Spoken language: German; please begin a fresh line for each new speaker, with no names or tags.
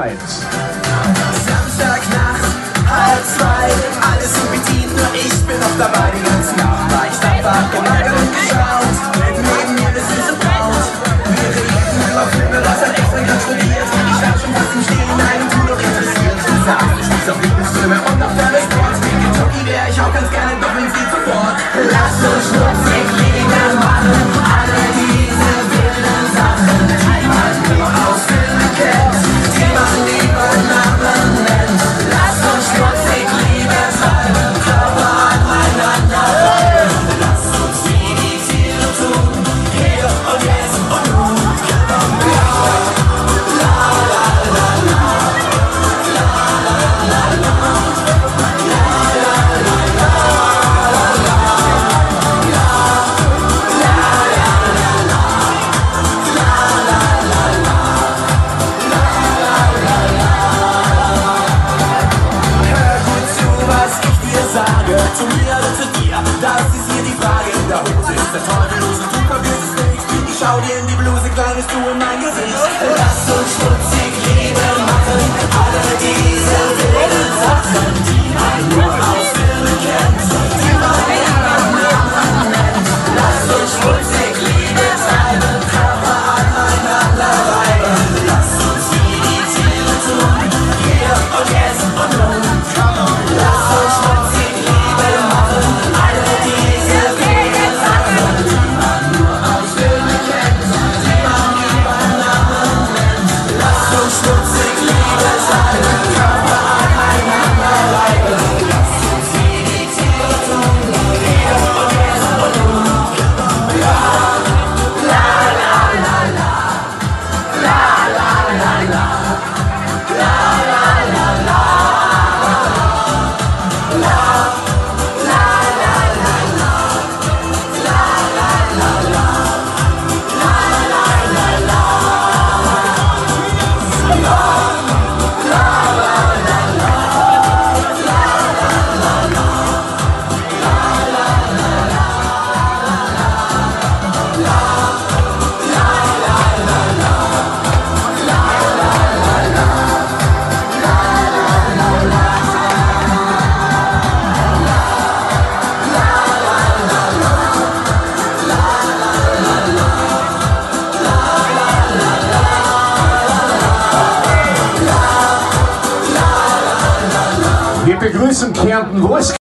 Zeit.
Samstagnacht, 1:30, alles sind bedient, nur ich bin noch dabei die ganze Nacht. War ich einfach gelagert und geschaut, neben mir eine süße Braut. Wir reden über Filme, was hat extra grad studiert. Ich stand schon fast im Stehen, nein, und du doch interessiert. Du sagst, ich stehst auf Lieblingsfilme und auf deine Sports. Wie Jockey wär ich auch ganz gerne, doch ins Lied sofort. Lass uns schmutzig Liebe machen, alle diese wilden Sachen, die man nur aus Filmen kennt, die man niemand Namen nennt. Lass uns schmutzig Liebe treiben, Körper aneinander reiben. Lass uns wie die Tiere tun, hier und jetzt und nun. Zu mir oder zu dir, das ist hier die Frage. In der Hose ist der Teufel los und du kapierst es nicht. Ich schau dir in die Bluse, kleines Du in mein Gesicht. Lass uns schmutzig Liebe machen, alle diese wilden Sachen, die man nur aus Filmen kennt, die man niemand Namen nennt. Lass uns schmutzig Liebe treiben, Körper aneinander reiben. Lass uns wie die Tiere tun, hier und jetzt und nun. Lass uns schmutzig Liebe machen, alle diese wilden Sachen, die man nur aus Filmen kennt, die man niemand Namen nennt. Lass uns schmutzig Liebe treiben, Körper aneinander reiben. Lass uns wie die Tiere tun, hier und jetzt und nun. La, la, la, la, la. La, la, la, la. La, la, la, la.
Wir begrüßen Kärnten. Wo ist